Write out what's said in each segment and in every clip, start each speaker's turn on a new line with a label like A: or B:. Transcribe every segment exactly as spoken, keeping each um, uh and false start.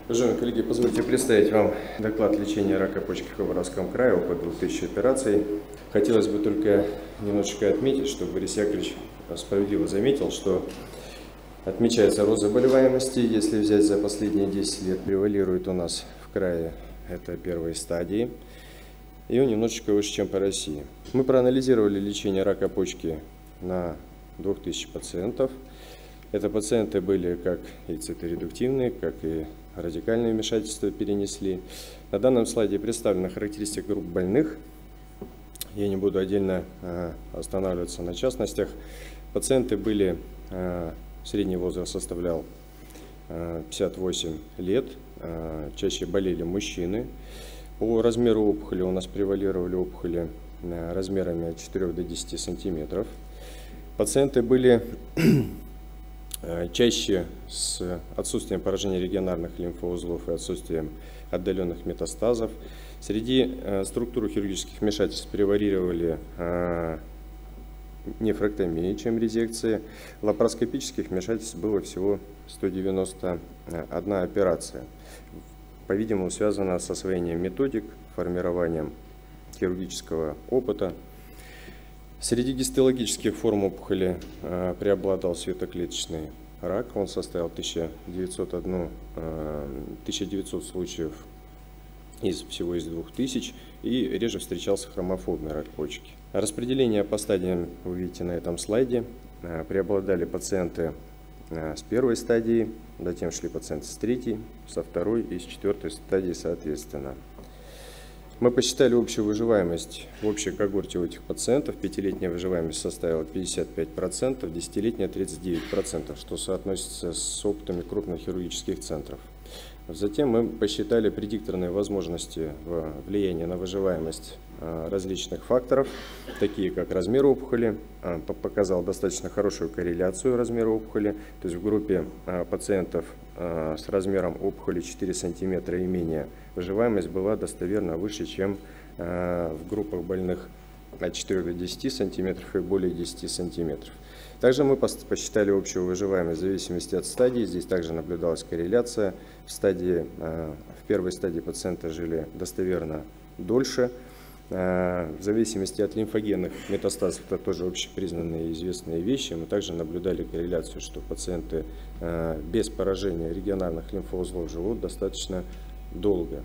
A: Уважаемые коллеги, позвольте представить вам доклад лечения рака почки в Хабаровском крае, около двух тысяч операций. Хотелось бы только немножечко отметить, что Борис Яковлевич справедливо заметил, что отмечается рост заболеваемости. Если взять за последние десять лет, превалирует у нас в крае это первой стадии, и он немножечко выше, чем по России. Мы проанализировали лечение рака почки на двух тысячах пациентов. Это пациенты были как и циторедуктивные, как и радикальные вмешательства перенесли. На данном слайде представлена характеристика групп больных. Я не буду отдельно э, останавливаться на частностях. Пациенты были, э, средний возраст составлял э, пятьдесят восемь лет, э, чаще болели мужчины. По размеру опухоли у нас превалировали опухоли э, размерами от четырёх до десяти сантиметров. Пациенты были чаще с отсутствием поражения регионарных лимфоузлов и отсутствием отдаленных метастазов. Среди э, структур хирургических вмешательств превалировали э, нефректомии, чем резекции. Лапароскопических вмешательств было всего сто девяносто одна операция. По-видимому, связано с освоением методик, формированием хирургического опыта. Среди гистологических форм опухоли э, преобладал светоклеточный рак. Он составил тысяча девятьсот случаев из всего из двух тысяч, и реже встречался хромофобный рак почки. Распределение по стадиям вы видите на этом слайде. Э, преобладали пациенты э, с первой стадии, затем шли пациенты с третьей, со второй и с четвертой стадии соответственно. Мы посчитали общую выживаемость в общей когорте у этих пациентов. Пятилетняя выживаемость составила пятьдесят пять процентов, десятилетняя тридцать девять процентов, что соотносится с опытами крупных хирургических центров. Затем мы посчитали предикторные возможности влияния на выживаемость различных факторов, такие как размер опухоли. Показал достаточно хорошую корреляцию размера опухоли, то есть в группе пациентов с размером опухоли четыре сантиметра и менее выживаемость была достоверно выше, чем в группах больных от четырёх до десяти сантиметров и более десяти сантиметров. Также мы посчитали общую выживаемость в зависимости от стадии. Здесь также наблюдалась корреляция. В, стадии, в первой стадии пациенты жили достоверно дольше. В зависимости от лимфогенных метастазов, это тоже общепризнанные и известные вещи, мы также наблюдали корреляцию, что пациенты без поражения регионарных лимфоузлов живут достаточно долго.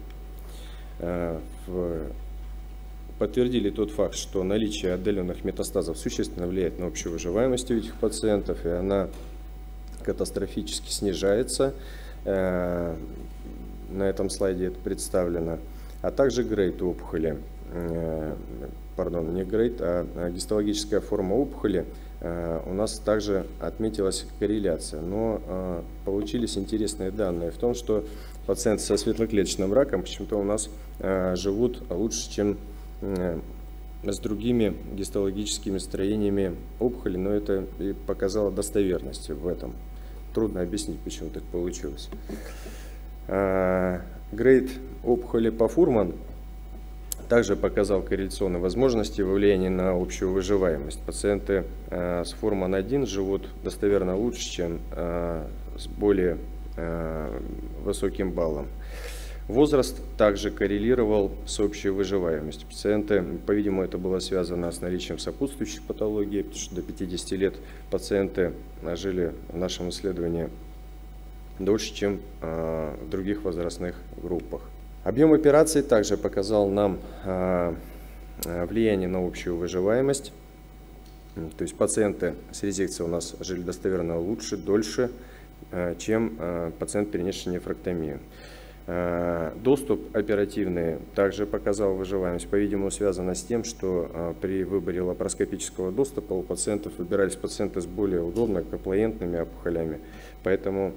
A: Подтвердили тот факт, что наличие отдаленных метастазов существенно влияет на общую выживаемость у этих пациентов, и она катастрофически снижается. На этом слайде это представлено. А также грейд опухоли, пардон, не грейд, а гистологическая форма опухоли, у нас также отметилась корреляция. Но получились интересные данные в том, что пациенты со светлоклеточным раком почему-то у нас живут лучше, чем с другими гистологическими строениями опухоли, но это и показало достоверность в этом. Трудно объяснить, почему так получилось. Грейд опухоли по Фурман также показал корреляционные возможности во влиянии на общую выживаемость. Пациенты с Фурман один живут достоверно лучше, чем с более высоким баллом. Возраст также коррелировал с общей выживаемостью. Пациенты, по-видимому, это было связано с наличием сопутствующих патологий, потому что до пятидесяти лет пациенты жили в нашем исследовании дольше, чем в других возрастных группах. Объем операций также показал нам влияние на общую выживаемость. То есть пациенты с резекцией у нас жили достоверно лучше, дольше, чем пациент, перенесший нефректомию. Доступ оперативный также показал выживаемость, по-видимому, связано с тем, что при выборе лапароскопического доступа у пациентов выбирались пациенты с более удобно коплоентными опухолями, поэтому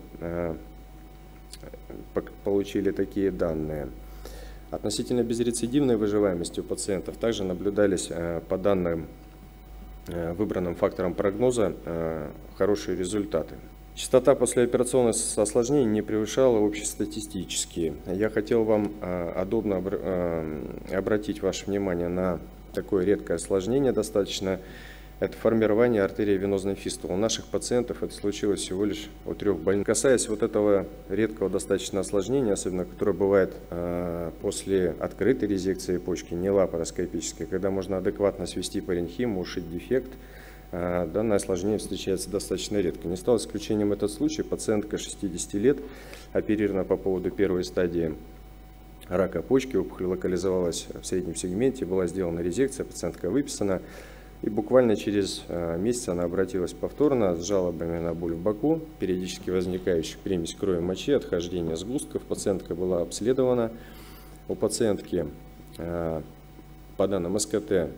A: получили такие данные. Относительно безрецидивной выживаемости у пациентов также наблюдались по данным выбранным факторам прогноза хорошие результаты. Частота послеоперационных осложнений не превышала общестатистические. Я хотел вам удобно обратить ваше внимание на такое редкое осложнение достаточно. это формирование артериовенозной фистулы. У наших пациентов это случилось всего лишь у трех больных. Касаясь вот этого редкого достаточно осложнения, особенно которое бывает э, после открытой резекции почки, не лапароскопической, когда можно адекватно свести паренхиму, ушить дефект, э, данное осложнение встречается достаточно редко. Не стал исключением этот случай. Пациентка шестидесяти лет, оперирована по поводу первой стадии рака почки, опухоль локализовалась в среднем сегменте, была сделана резекция, пациентка выписана. И буквально через месяц она обратилась повторно с жалобами на боль в боку, периодически возникающих примесь крови, мочи, отхождение сгустков. Пациентка была обследована. У пациентки по данным СКТ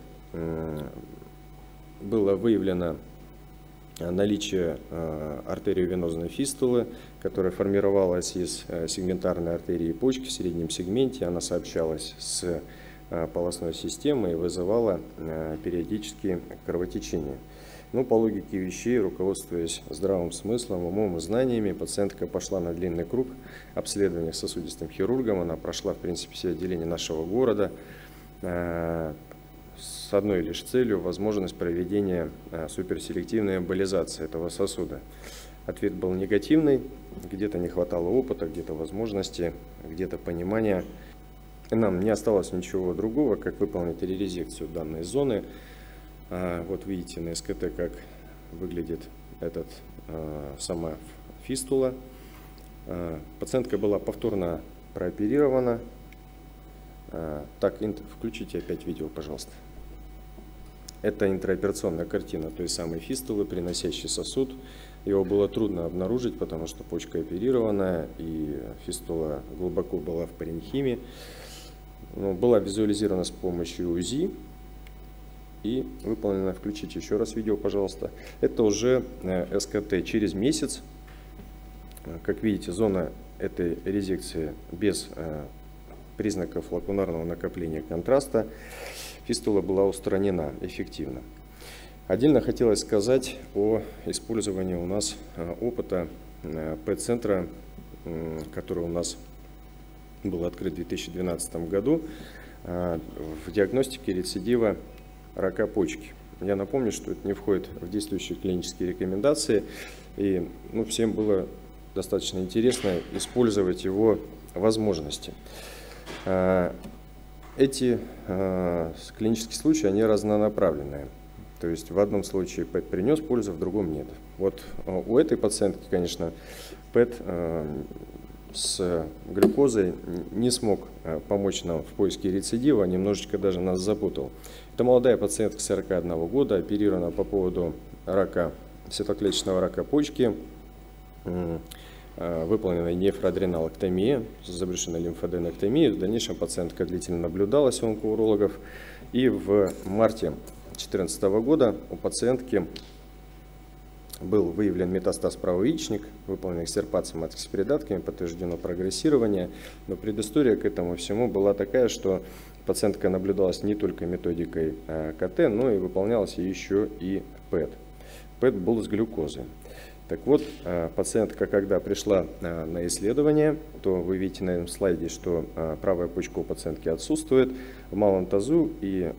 A: было выявлено наличие артериовенозной фистулы, которая формировалась из сегментарной артерии почки в среднем сегменте. Она сообщалась с полостной системы и вызывала периодически кровотечение. Но по логике вещей, руководствуясь здравым смыслом, умом и знаниями, пациентка пошла на длинный круг обследования сосудистым хирургом. Она прошла, в принципе, все отделения нашего города с одной лишь целью — возможность проведения суперселективной эмболизации этого сосуда. Ответ был негативный, где-то не хватало опыта, где-то возможности, где-то понимания. Нам не осталось ничего другого, как выполнить ререзекцию данной зоны. Вот видите на СКТ, как выглядит этот, сама фистула. Пациентка была повторно прооперирована. Так, включите опять видео, пожалуйста. Это интраоперационная картина той самой фистулы, приносящий сосуд. Его было трудно обнаружить, потому что почка оперированная и фистула глубоко была в паренхиме. Была визуализирована с помощью УЗИ и выполнена. Включите еще раз видео, пожалуйста. Это уже СКТ через месяц. Как видите, зона этой резекции без признаков лакунарного накопления контраста. Фистула была устранена эффективно. Отдельно хотелось сказать о использовании у нас опыта ПЭТ-центра, который у нас был открыт в две тысячи двенадцатом году в диагностике рецидива рака почки. Я напомню, что это не входит в действующие клинические рекомендации, и ну, всем было достаточно интересно использовать его возможности. Эти клинические случаи, они разнонаправленные. То есть в одном случае ПЭТ принес пользу, в другом нет. Вот у этой пациентки, конечно, ПЭТ с глюкозой не смог помочь нам в поиске рецидива, немножечко даже нас запутал. Это молодая пациентка сорока одного года, оперирована по поводу рака, светлоклеточного рака почки, выполнена нефроадренолэктомия, заброшенная лимфоденоктомия. В дальнейшем пациентка длительно наблюдалась у онкоурологов, и в марте две тысячи четырнадцатого года у пациентки был выявлен метастаз правый яичник, выполнена экстирпация матки с передатками, подтверждено прогрессирование. Но предыстория к этому всему была такая, что пациентка наблюдалась не только методикой КТ, но и выполнялась еще и ПЭТ. ПЭТ был с глюкозой. Так вот, пациентка, когда пришла на исследование, то вы видите на этом слайде, что правая почка у пациентки отсутствует в малом тазу, и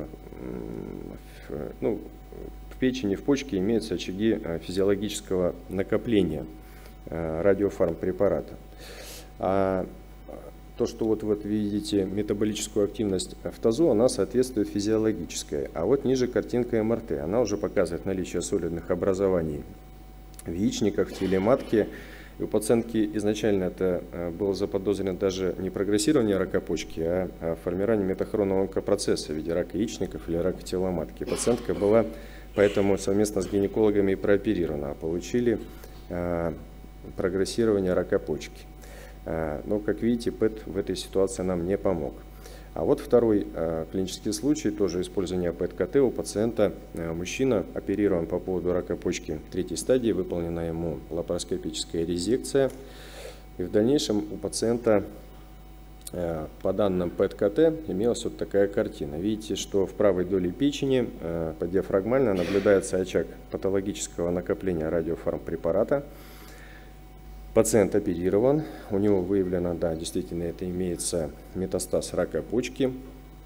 A: ну, в печени, в почке имеются очаги физиологического накопления радиофармпрепарата. А то, что вот вы видите метаболическую активность в тазу, она соответствует физиологической. А вот ниже картинка эм эр тэ, она уже показывает наличие солидных образований в яичниках, в теле матки. И у пациентки изначально это было заподозрено даже не прогрессирование рака почки, а формирование метахронного онкопроцесса в виде рака яичников или рака тела матки. Пациентка была поэтому совместно с гинекологами и прооперирована, а получили прогрессирование рака почки. Но, как видите, ПЭТ в этой ситуации нам не помог. А вот второй э, клинический случай, тоже использование ПЭТ-КТ у пациента. Э, мужчина оперирован по поводу рака почки третьей стадии, выполнена ему лапароскопическая резекция. И в дальнейшем у пациента э, по данным ПЭТ-КТ имелась вот такая картина. Видите, что в правой доле печени э, подиафрагмально наблюдается очаг патологического накопления радиофармпрепарата. Пациент оперирован, у него выявлено, да, действительно это имеется метастаз рака почки.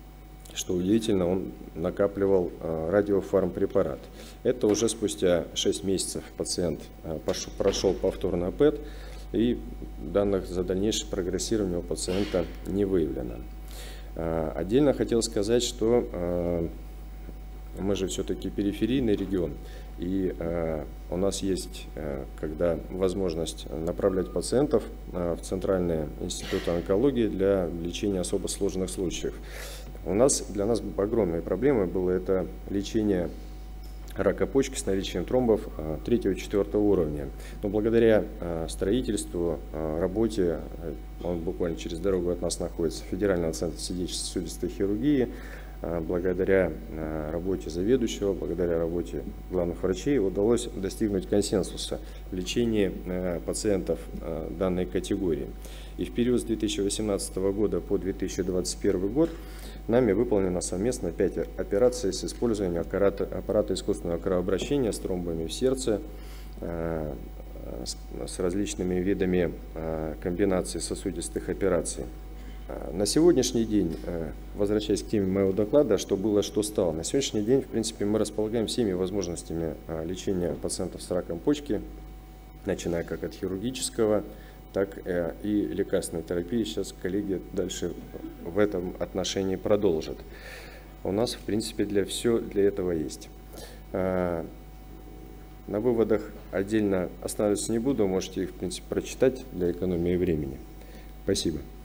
A: что удивительно, он накапливал радиофармпрепарат. Это уже спустя шесть месяцев пациент пошел, прошел повторно ПЭТ, и данных за дальнейшее прогрессирование у пациента не выявлено. Отдельно хотел сказать, что мы же все-таки периферийный регион, и у нас есть когда возможность направлять пациентов в Центральный институт онкологии для лечения особо сложных случаев. У нас, для нас огромной проблемой было это лечение рака почки с наличием тромбов третьего-четвёртого уровня. Но благодаря строительству, работе, он буквально через дорогу от нас находится, Федерального центра сердечно-сосудистой хирургии, благодаря работе заведующего, благодаря работе главных врачей удалось достигнуть консенсуса в лечении пациентов данной категории. И в период с две тысячи восемнадцатого года по две тысячи двадцать первый год нами выполнено совместно пять операций с использованием аппарата, аппарата искусственного кровообращения с тромбами в сердце, э, с, с различными видами э, комбинаций сосудистых операций. Э, на сегодняшний день, э, возвращаясь к теме моего доклада, что было, что стало, на сегодняшний день, в принципе, мы располагаем всеми возможностями э, лечения пациентов с раком почки, начиная как от хирургического, так и лекарственной терапии. Сейчас коллеги дальше в этом отношении продолжат. У нас, в принципе, для все для этого есть. На выводах отдельно останавливаться не буду, можете их, в принципе, прочитать для экономии времени. Спасибо.